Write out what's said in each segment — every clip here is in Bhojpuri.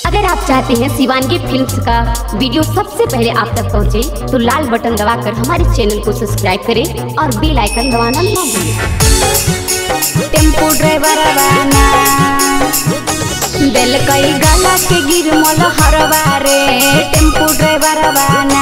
अगर आप चाहते हैं शिवांगी फिल्म्स का वीडियो सबसे पहले आप तक पहुंचे, तो लाल बटन दबाकर हमारे चैनल को सब्सक्राइब करें और बेल आइकन दबाना ना भूलें। टेम्पो ड्राइवर बाना दिल कई गला के गिर मोल हरवा रे। टेम्पो ड्राइवर बाना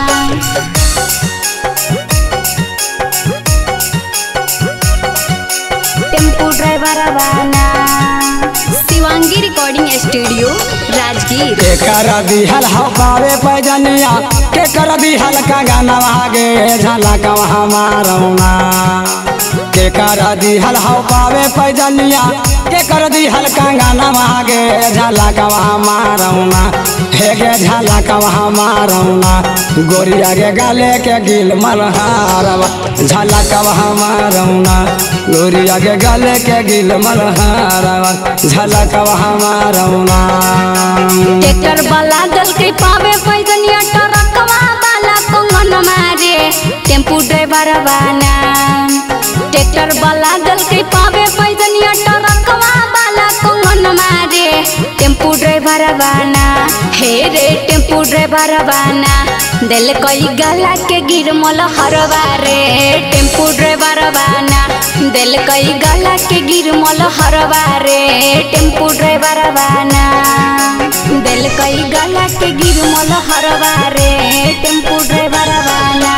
टेम्पो ड्राइवर बाना शिवांगी रिकॉर्डिंग स्टूडियो राजगीर। के कर दिहल हवावे पैजनिया के कर दिहल का गाना आगे झलक हमारौना के कर दिहल हवावे पैजनिया के कर दिहल का गाना आगे झलक हमारौना हे गे झलक हमारौना गोरिया के गाले के गिल मलहारवा झलक हमारौना गोरिया के गाले के गिल मलहारवा झलक हमारौना। ट्रैक्टर वाला दल के पावे पैदनिया ट्रकवा वाला कंगन मारे। टेम्पो ड्राइवर बाना ट्रैक्टर वाला दल के पावे पैदनिया ट्रकवा वाला कंगन मारे। टेम्पो ड्राइवर बाना हे रे टेम्पो ड्राइवर बाना दिल कई गला के गिर मोल हरवा रे। टेम्पो ड्राइवर बाना दिल कई गला के गिर मोल हरवा रे। टेम्पो ड्राइवर बाना दिल कई गला के गिर मोल हरवा रे। टेम्पो ड्राइवर बाना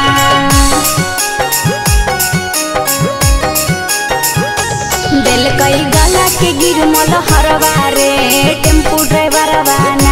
दिल कई गला के गिर मोल हरवा रे। टेम्पो ड्राइवर बाना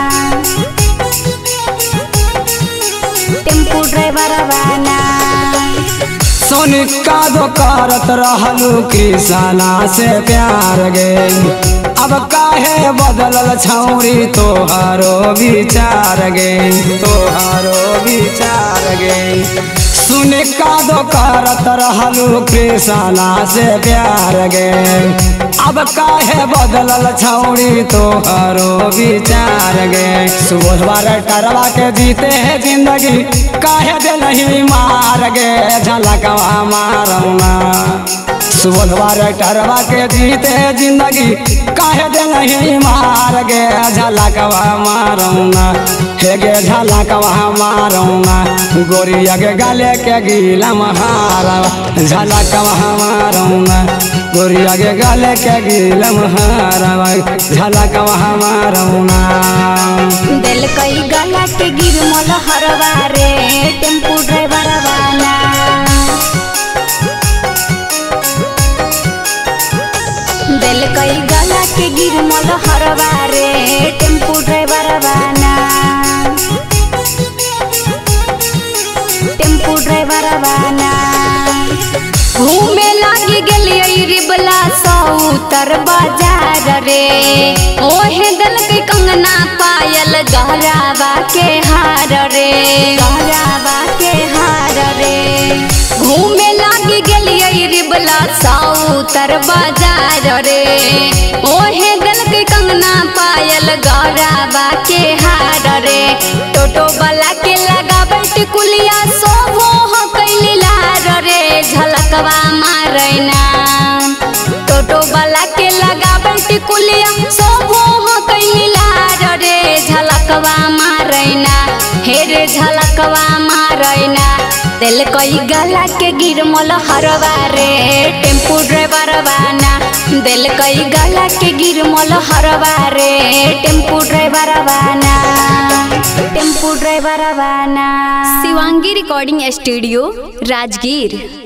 टेम्पो ड्राइवर बाना सोनिका दो करत रहलू कृष्णा से प्यार गे अब काहे बदलल छौरी तोहारो विचार गे तोहारो विचार गे। सोनिका दो करत रहलू कृष्णा से प्यार गे अब काहे बदलल छौरी तोहारो विचार गे। सुबह टरवा के जीते है जिंदगी काहे दे नहीं मार गे झलक हमारौना सुबह टरवा के जीते जिंदगी काहे दे नहीं मार गे झलक हमारौना हे गे झलक हमारौना गोरिया के गाले के गीला महारवा झलक हमारौना गोरिया के गाले के गीला महारवा झलक हमारौना। दिल कई गला के गिर मोल हरवा रे। टेम्पो ड्राइवर बाना दिल कई गला के गिर मोल हरवा रे। टेम्पो ड्राइवर बाना टेम्पो ड्राइवर बाना घूमे लागी गेलियै रिबला सौतर बाजार रे। ओहे दल के कंगना पायल गहरावा के हार रे गहरावा के हार रे। घूमे लागी गेलियै रिबला सौतर बाजार रे। ओहे दल के कंगना पायल गहरावा के हार रे। टोटो वाला के लगाबै टिकुलिया सोभो हो कैली लार रे झलकवा मारैना। टोटो वाला के लगाबै टिकुलिया सोभो हो कैली लार रे झलकवा मारैना हे रे झलकवा मारैना दिल कई गला के गिर मोल हरवा रे। टेम्पो ड्राइवर बाना दिल कई गला के गिर मोल हरवा रे। टेम्पो ड्राइवर बाना टेम्पो ड्राइवर बाना शिवांगी रिकॉर्डिंग स्टूडियो राजगीर।